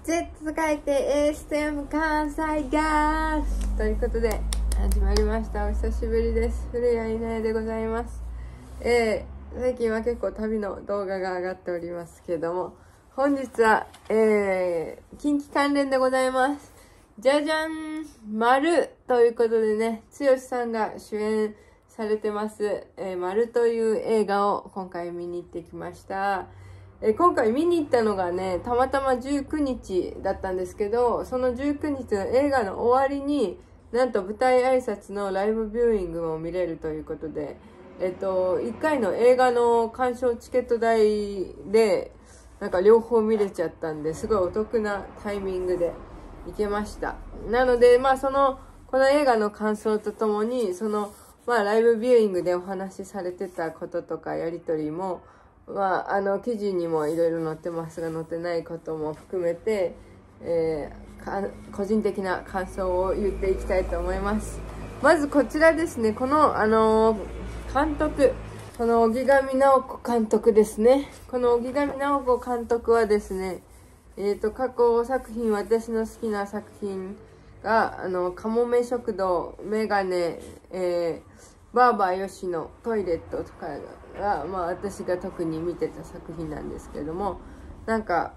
Z と書いて ASTM 関西ガースということで始まりました。お久しぶりです。古谷稲でございます。最近は結構旅の動画が上がっておりますけども、本日は、近畿関連でございます。じゃじゃん、丸ということでね、剛さんが主演されてます、丸という映画を今回見に行ってきました。今回見に行ったのがね、たまたま19日だったんですけど、その19日の映画の終わりに、なんと舞台挨拶のライブビューイングも見れるということで、1回の映画の鑑賞チケット代で、なんか両方見れちゃったんで、すごいお得なタイミングで行けました。なので、この映画の感想とともに、ライブビューイングでお話しされてたこととかやりとりも、記事にもいろいろ載ってますが、載ってないことも含めて、個人的な感想を言っていきたいと思います。まずこちらですね、この、監督、この荻上直子監督ですね。この荻上直子監督はですね、過去作品、私の好きな作品が、かもめ食堂、メガネ、バーバー吉野、トイレットとかが、私が特に見てた作品なんですけれども、なんか、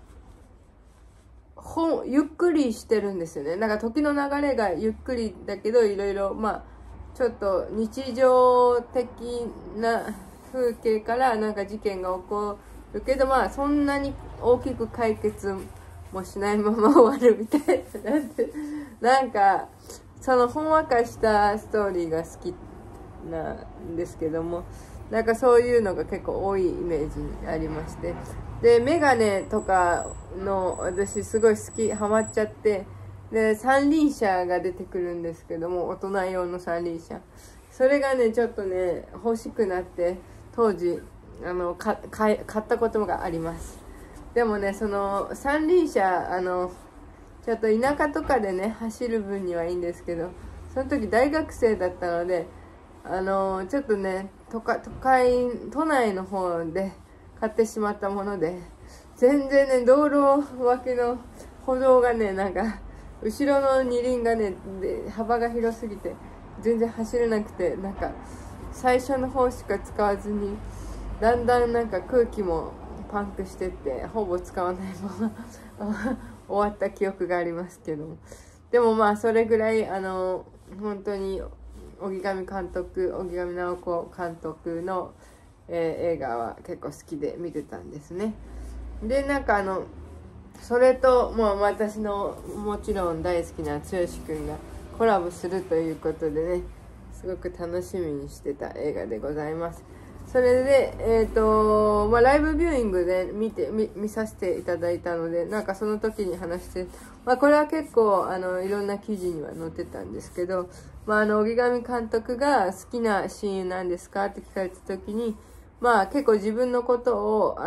ゆっくりしてるんですよね。なんか時の流れがゆっくりだけど、いろいろ、ちょっと日常的な風景からなんか事件が起こるけど、そんなに大きく解決もしないまま終わるみたいな。なんか、そのほんわかしたストーリーが好きなんですけども、なんかそういうのが結構多いイメージにありまして。で、メガネとかの私すごい好き、ハマっちゃって、で、三輪車が出てくるんですけども、大人用の三輪車。それがね、ちょっとね、欲しくなって、当時、買ったことがあります。でもね、その、三輪車、ちょっと田舎とかでね、走る分にはいいんですけど、その時大学生だったので、ちょっとね、都内の方で買ってしまったもので、全然ね、道路脇の歩道がね、なんか、後ろの二輪がね、で幅が広すぎて、全然走れなくて、なんか、最初の方しか使わずに、だんだんなんか空気もパンクしてって、ほぼ使わないまま終わった記憶がありますけども。でもそれぐらい、本当に、荻上直子監督の、映画は結構好きで見てたんですね。で、なんかそれと、私のもちろん大好きな剛くんがコラボするということでね、すごく楽しみにしてた映画でございます。それで、ライブビューイングで見させていただいたので、なんかその時に話して、これは結構、いろんな記事には載ってたんですけど、荻上監督が好きなシーンなんですかって聞かれた時に、結構自分のことを、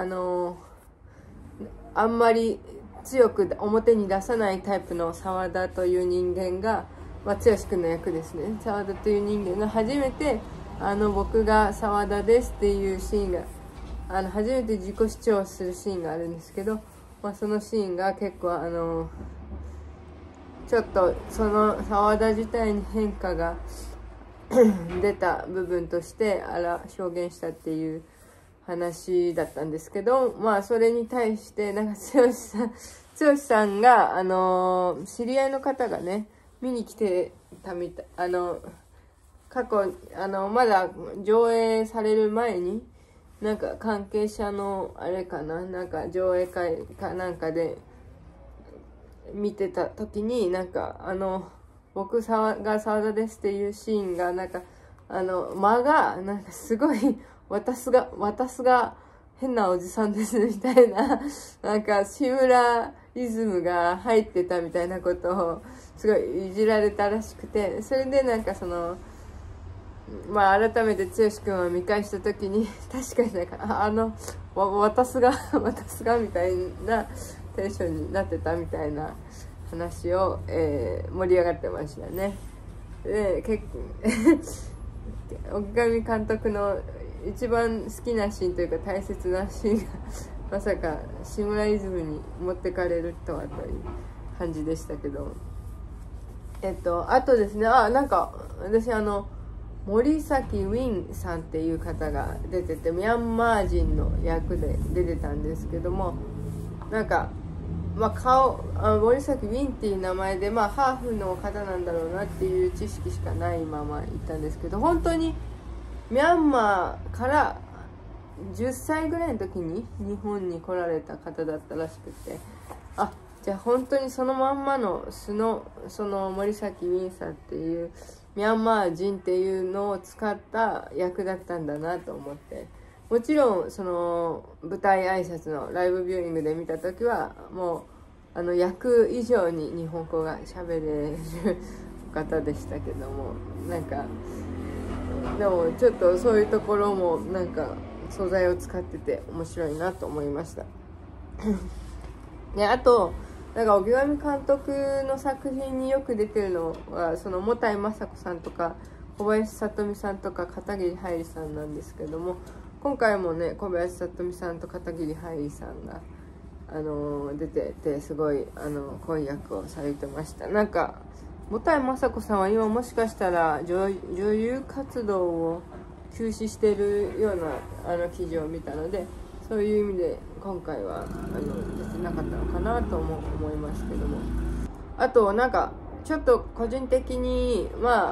あんまり強く表に出さないタイプの沢田という人間が、剛くんの役ですね。沢田という人間が初めて、僕が沢田ですっていうシーンが、初めて自己主張するシーンがあるんですけど、そのシーンが結構ちょっとその沢田自体に変化が出た部分として表現したっていう話だったんですけど、それに対してなんか剛さんが知り合いの方がね見に来てたみたい、過去まだ上映される前になんか関係者のあれかな、なんか上映会かなんかで見てた時に、なんか僕が沢田ですっていうシーンがなんか間がなんかすごい私が変なおじさんですみたいななんか志村イズムが入ってたみたいなことをすごいいじられたらしくて、それでなんか改めて剛くんを見返した時に確かになんか私がみたいなテンションになってたみたいな話を、盛り上がってましたね。で、荻上監督の一番好きなシーンというか大切なシーンがまさかシムライズムに持ってかれるとはという感じでしたけど、あとですね、なんか私森崎ウィンさんっていう方が出てて、ミャンマー人の役で出てたんですけども、なんか、森崎ウィンっていう名前で、ハーフの方なんだろうなっていう知識しかないまま行ったんですけど、本当にミャンマーから10歳ぐらいの時に日本に来られた方だったらしくて、じゃあ本当にそのまんまのその森崎ウィンさんっていうミャンマー人っていうのを使った役だったんだなと思って、もちろんその舞台挨拶のライブビューイングで見た時はもう役以上に日本語が喋れる方でしたけども、なんかでもちょっとそういうところもなんか素材を使ってて面白いなと思いましたで、あとなんか荻上監督の作品によく出てるのはその茂田雅子さんとか小林聡美さんとか片桐はいりさんなんですけども、今回もね小林聡美さんと片桐はいりさんが出てて、すごい婚約をされてました。なんか茂田雅子さんは今もしかしたら女優活動を休止してるような記事を見たので、そういう意味で今回は出てなかったのかなとも思いますけども、あとなんかちょっと個人的に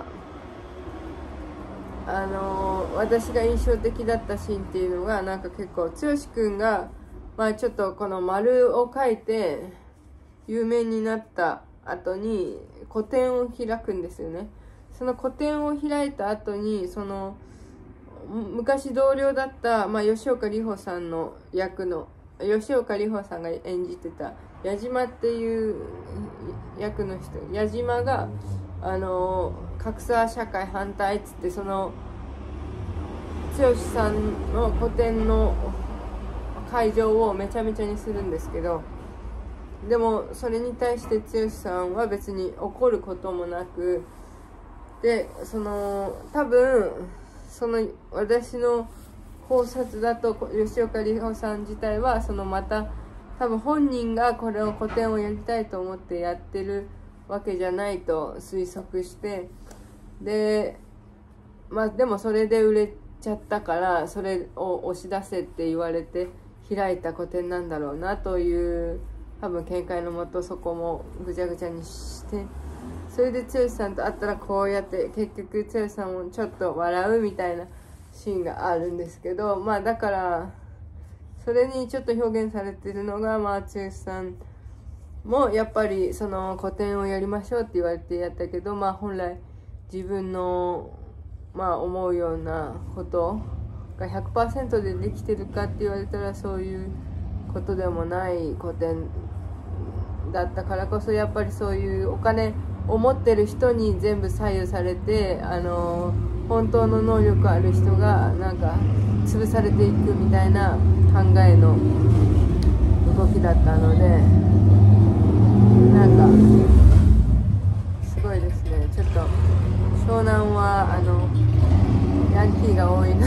私が印象的だったシーンっていうのが、なんか結構剛くんがちょっとこの丸を書いて有名になった後に個展を開くんですよね。その個展を開いた後にその昔同僚だった、吉岡里帆さんの役の吉岡里帆さんが演じてた矢島っていう役の人、矢島が格差社会反対っつってその剛さんの個展の会場をめちゃめちゃにするんですけど、でもそれに対して剛さんは別に怒ることもなくで、多分私の考察だと吉岡里帆さん自体はまた多分本人がこれを個展をやりたいと思ってやってるわけじゃないと推測して、でもそれで売れちゃったからそれを押し出せって言われて開いた個展なんだろうなという多分見解のもと、そこもぐちゃぐちゃにして、それで剛さんと会ったらこうやって結局剛さんもちょっと笑うみたいなシーンがあるんですけど、だからそれにちょっと表現されてるのが剛さんもやっぱりその個展をやりましょうって言われてやったけど、本来自分の思うようなことが 100% でできてるかって言われたらそういうことでもない個展だったからこそ、やっぱりそういうお金を持ってる人に全部左右されて本当の能力ある人がなんか潰されていくみたいな考えの動きだったので、なんかすごいですね。ちょっと湘南はヤンキーが多いの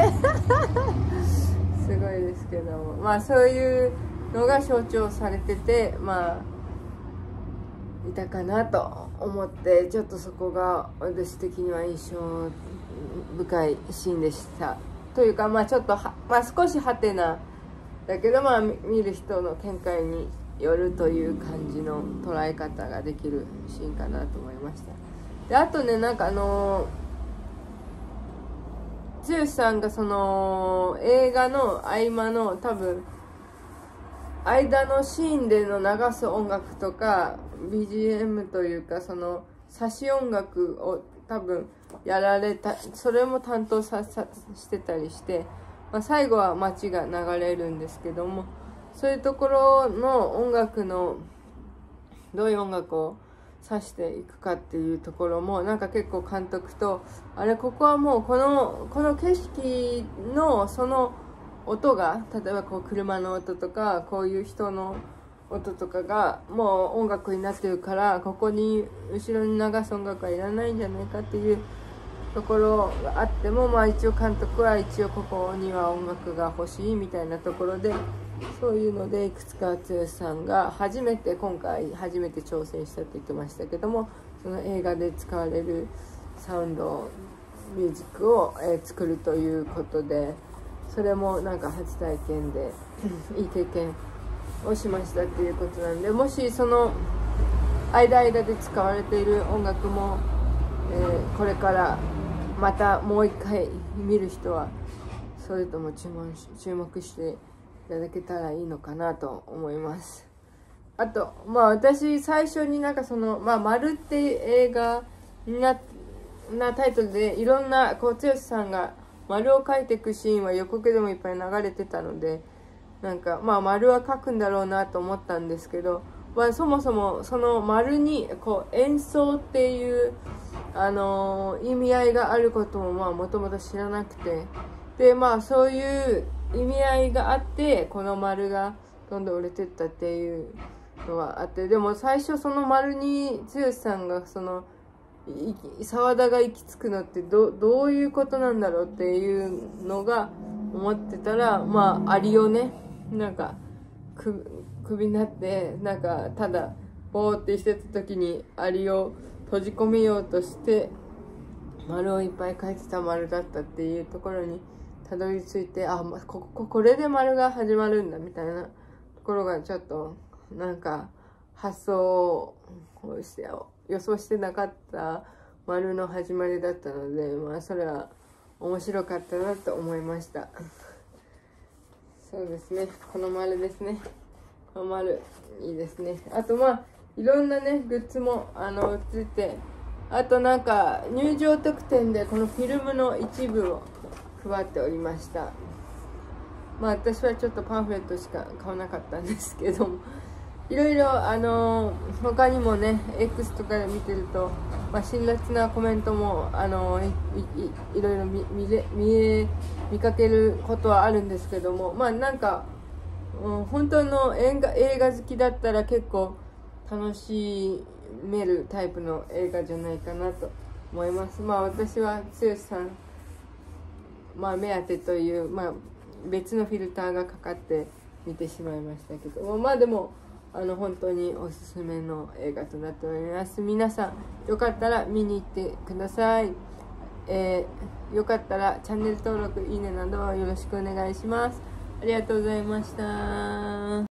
ですごいですけども、そういうのが象徴されてていたかなと思って、ちょっとそこが私的には印象深いシーンでしたというか、ちょっと少しハテナだけど見る人の見解によるという感じの捉え方ができるシーンかなと思いました。で、あとね、なんか剛さんがその映画の合間の多分間のシーンでの流す音楽とか BGM というかその差し音楽を多分やられた、それも担当してたりして、最後は街が流れるんですけども、そういうところの音楽のどういう音楽を指していくかっていうところもなんか結構監督とここはもうこの景色のその音が例えば車の音とかこういう人の音とかがもう音楽になってるから、ここに後ろに流す音楽はいらないんじゃないかっていうところがあっても、一応監督は一応ここには音楽が欲しいみたいなところでそういうのでいくつか剛さんが今回初めて挑戦したと言ってましたけども、その映画で使われるサウンドミュージックを、作るということで、それもなんか初体験でいい経験をしましたっていうことなんで、もしその間で使われている音楽も、これからまたもう一回見る人はそれとも注目していただけたらいいのかなと思います。あと私最初になんかその丸っていう映画なタイトルでいろんな剛さんが丸を描いていくシーンは予告でもいっぱい流れてたので、なんか丸は描くんだろうなと思ったんですけど、そもそもその丸に演奏っていう意味合いがあることももともと知らなくて、でそういう意味合いがあってこの丸がどんどん売れてったっていうのがあって、でも最初その丸に剛さんがその沢田が行き着くのってどういうことなんだろうっていうのが思ってたら、アリをねなんか首になってなんかただボーってしてた時にアリを閉じ込めようとして丸をいっぱい描いてた丸だったっていうところにたどり着いて、これで丸が始まるんだみたいなところがちょっとなんか発想をして予想してなかった丸の始まりだったので、それは面白かったなと思いました。そうですね、この丸ですね。この丸いいですね。あといろんなねグッズも売ってて、あとなんか入場特典でこのフィルムの一部を配っておりました。私はちょっとパンフレットしか買わなかったんですけども、いろいろ他にもね X とかで見てると、辛辣なコメントもいろいろ見かけることはあるんですけども、なんか、本当の映画好きだったら結構楽しめるタイプの映画じゃないかなと思います。私は剛さん目当てという、別のフィルターがかかって見てしまいましたけど、でも本当におすすめの映画となっております。皆さんよかったら見に行ってください。よかったらチャンネル登録、いいねなどよろしくお願いします。ありがとうございました。